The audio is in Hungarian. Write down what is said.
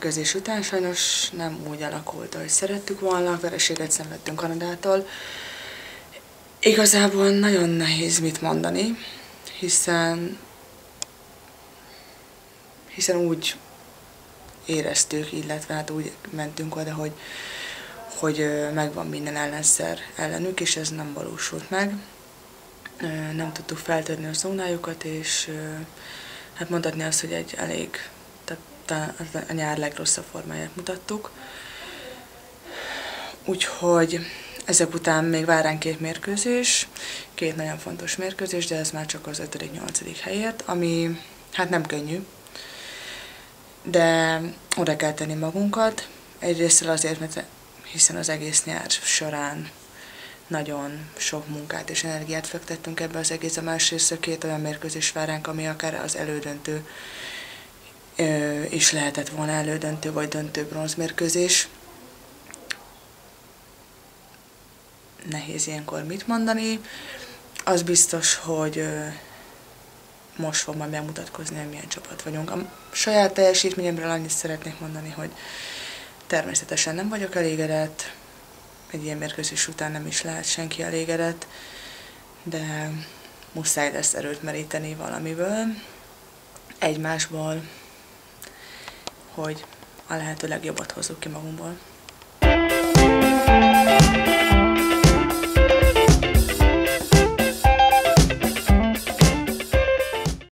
mérkőzés után sajnos nem úgy alakult, ahogy szerettük volna, vereséget szenvedtünk Kanadától. Igazából nagyon nehéz mit mondani, hiszen úgy éreztük, illetve hát úgy mentünk oda, hogy megvan minden ellenszer ellenük, és ez nem valósult meg. Nem tudtuk feltörni a zónájukat, és hát mondhatni azt, hogy egy elég, tehát a nyár legrosszabb formáját mutattuk. Úgyhogy ezek után még vár ránk 2 mérkőzés, 2 nagyon fontos mérkőzés, de ez már csak az 5.-8. helyért, ami hát nem könnyű, de oda kell tenni magunkat. Egyrésztről azért, mert hiszen az egész nyár során nagyon sok munkát és energiát fektettünk ebbe az egész, a másrészt 2 olyan mérkőzés vár ránk, ami akár az elődöntő is lehetett volna, elődöntő vagy döntő bronzmérkőzés. Nehéz ilyenkor mit mondani. Az biztos, hogy most fog majd megmutatkozni, hogy milyen csapat vagyunk. A saját teljesítményemről annyit szeretnék mondani, hogy természetesen nem vagyok elégedett, egy ilyen mérkőzés után nem is lehet senki elégedett, de muszáj lesz erőt meríteni valamiből, egymásból, hogy a lehető legjobbat hozzuk ki magunkból.